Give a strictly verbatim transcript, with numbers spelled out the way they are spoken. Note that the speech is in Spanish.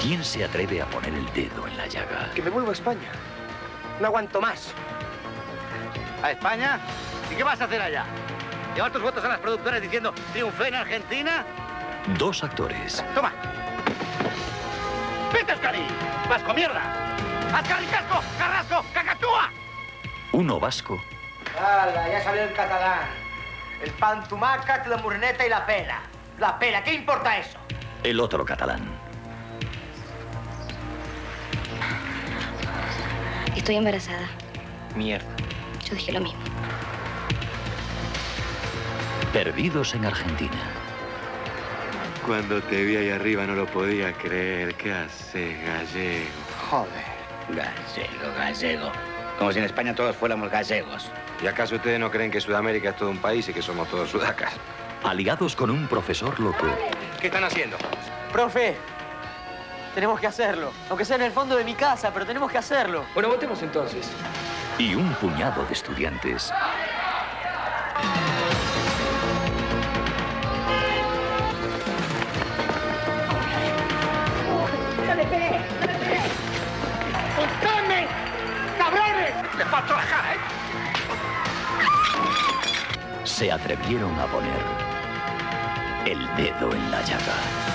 ¿Quién se atreve a poner el dedo en la llaga? Que me vuelvo a España. No aguanto más. ¿A España? ¿Y qué vas a hacer allá? ¿Llevar tus votos a las productoras diciendo triunfé en Argentina? Dos actores. ¡Toma! ¡Vete, Oscarí! ¡Vasco, mierda! ¡Azcarricasco! ¡Carrasco! ¡Cacatúa! Uno vasco. ¡Hala! Ya salió el catalán. El pan tumacat, la murneta y la pera. La pera, ¿qué importa eso? El otro catalán. Estoy embarazada. Mierda. Yo dije lo mismo. Perdidos en Argentina. Cuando te vi ahí arriba no lo podía creer. ¿Qué haces, gallego? Joder. Gallego, gallego. Como si en España todos fuéramos gallegos. ¿Y acaso ustedes no creen que Sudamérica es todo un país y que somos todos sudacas? Aliados con un profesor loco. ¿Qué están haciendo? Profe, tenemos que hacerlo. Aunque sea en el fondo de mi casa, pero tenemos que hacerlo. Bueno, votemos entonces. Y un puñado de estudiantes. ¡Soltadme! ¡Cabrones! ¡Les parto la cara, eh! Se atrevieron a poner el dedo en la llaga.